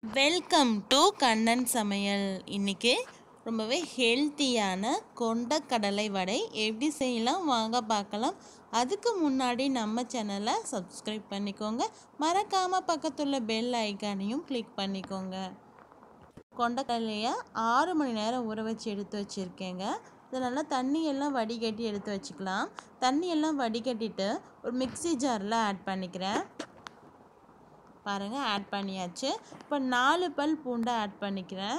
Welcome to Kannan சமையல். இன்றைக்கி ரொம்பவே ஹெல்த்தியான கொண்டக்கடலை வடை எப்படி செய்யலாம் வாங்க பார்க்கலாம். அதுக்கு முன்னாடி நம்ம சேனலை சப்ஸ்கிரைப் பண்ணிக்கோங்க. மறக்காமல் பக்கத்துள்ள பெல் ஐக்கானையும் கிளிக் பண்ணிக்கோங்க. கொண்டக்கடலையை 6 மணி நேரம் ஊற வச்சு எடுத்து வச்சுருக்கேங்க. இதனால் தண்ணியெல்லாம் வடிகட்டி எடுத்து வச்சுக்கலாம். தண்ணியெல்லாம் வடிகட்டிட்டு ஒரு மிக்ஸி ஜாரில் ஆட் பண்ணிக்கிறேன். பாருங்கள், ஆட் பண்ணியாச்சு. இப்போ 4 பல் பூண்டை ஆட் பண்ணிக்கிறேன்.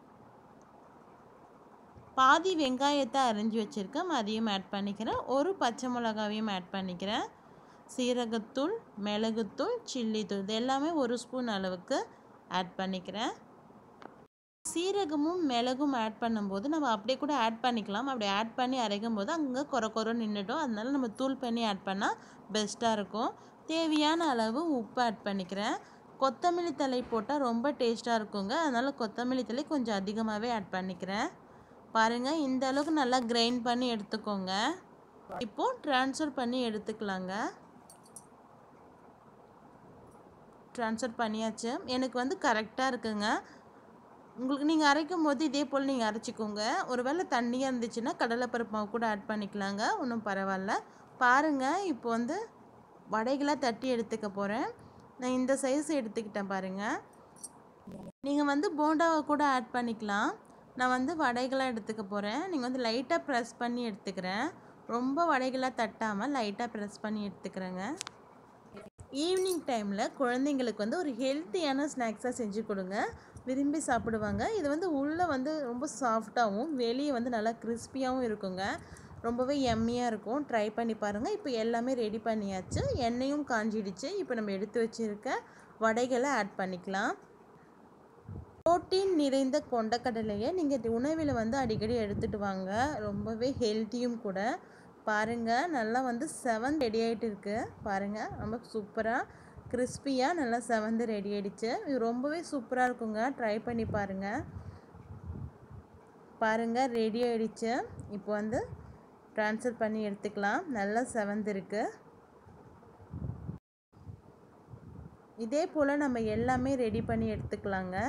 பாதி வெங்காயத்தை அரிஞ்சு வச்சுருக்கேன், அதையும் ஆட் பண்ணிக்கிறேன். ஒரு பச்சை மிளகாவையும் ஆட் பண்ணிக்கிறேன். சீரகத்தூள், மிளகுத்தூள், சில்லித்தூள் இது எல்லாமே 1 ஸ்பூன் அளவுக்கு ஆட் பண்ணிக்கிறேன். சீரகமும் மிளகும் ஆட் பண்ணும்போது நம்ம அப்படியே கூட ஆட் பண்ணிக்கலாம். அப்படி ஆட் பண்ணி அரைக்கும் போது அங்கே கொர நின்றுடும். அதனால நம்ம தூள் பண்ணி ஆட் பண்ணால் பெஸ்ட்டாக இருக்கும். தேவையான அளவு உப்பு ஆட் பண்ணிக்கிறேன். கொத்தமல்லி தழை போட்டால் ரொம்ப டேஸ்ட்டாக இருக்குங்க. அதனால் கொத்தமல்லி தழை கொஞ்சம் அதிகமாகவே ஆட் பண்ணிக்கிறேன். பாருங்கள், இந்த அளவுக்கு நல்லா கிரைண்ட் பண்ணி எடுத்துக்கோங்க. இப்போது ட்ரான்ஸ்ஃபர் பண்ணி எடுத்துக்கலாங்க. ட்ரான்ஸ்ஃபர் பண்ணியாச்சு. எனக்கு கரெக்டாக இருக்குங்க. உங்களுக்கு நீங்கள் அரைக்கும் போது இதே போல் நீங்கள் அரைச்சிக்கோங்க. ஒருவேளை தண்ணியாக இருந்துச்சுன்னா கடலைப்பருப்பு மாவு கூட ஆட் பண்ணிக்கலாங்க, ஒன்றும் பரவாயில்ல. பாருங்கள், இப்போ வடைகளாக தட்டி எடுத்துக்க போகிறேன். நான் இந்த சைஸ் எடுத்துக்கிட்டேன் பாருங்கள். நீங்கள் போண்டாவை கூட ஆட் பண்ணிக்கலாம். நான் வடைகளாக எடுத்துக்க போகிறேன். நீங்கள் லைட்டாக ப்ரெஸ் பண்ணி எடுத்துக்கிறேன். ரொம்ப வடைகளாக தட்டாமல் லைட்டாக ப்ரெஸ் பண்ணி எடுத்துக்கிறேங்க. ஈவினிங் டைமில் குழந்தைங்களுக்கு ஒரு ஹெல்த்தியான ஸ்நாக்ஸாக செஞ்சு கொடுங்க, விரும்பி சாப்பிடுவாங்க. இது உள்ளே ரொம்ப சாஃப்டாகவும் வெளியே நல்லா கிறிஸ்பியாகவும் இருக்குங்க. ரொம்பவே எம்மியாக இருக்கும். ட்ரை பண்ணி பாருங்கள். இப்போ எல்லாமே ரெடி பண்ணியாச்சு. எண்ணெயும் காஞ்சிடுச்சு. இப்போ நம்ம எடுத்து வச்சுருக்க வடைகளை ஆட் பண்ணிக்கலாம். புரோட்டீன் நிறைந்த கொண்டக்கடலையை நீங்கள் உணவில் அடிக்கடி எடுத்துகிட்டு வாங்க. ரொம்பவே ஹெல்த்தியும் கூட. பாருங்கள், நல்லா செவந்து ரெடி ஆகிட்டு இருக்குது. பாருங்கள், ரொம்ப சூப்பராக கிறிஸ்பியாக நல்லா செவந்து ரெடி ஆகிடுச்சு. இது ரொம்பவே சூப்பராக இருக்குங்க. ட்ரை பண்ணி பாருங்கள். பாருங்கள், ரெடி ஆகிடுச்சு. இப்போ ட்ரான்ஸ்ஃபர் பண்ணி எடுத்துக்கலாம். நல்லா செவந்திருக்கு. இதே போல் நம்ம எல்லாமே ரெடி பண்ணி எடுத்துக்கலாங்க.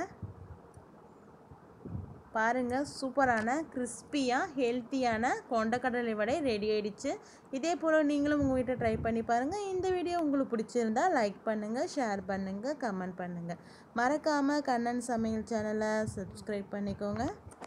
பாருங்கள், சூப்பரான கிறிஸ்பியாக ஹெல்த்தியான கொண்டக்கடலை வடை ரெடி ஆகிடுச்சு. இதே போல் நீங்களும் உங்கள் வீட்டை ட்ரை பண்ணி பாருங்கள். இந்த வீடியோ உங்களுக்கு பிடிச்சிருந்தால் லைக் பண்ணுங்கள், ஷேர் பண்ணுங்கள், கமெண்ட் பண்ணுங்கள். மறக்காமல் கண்ணன் சமையல் சேனலை சப்ஸ்கிரைப் பண்ணிக்கோங்க.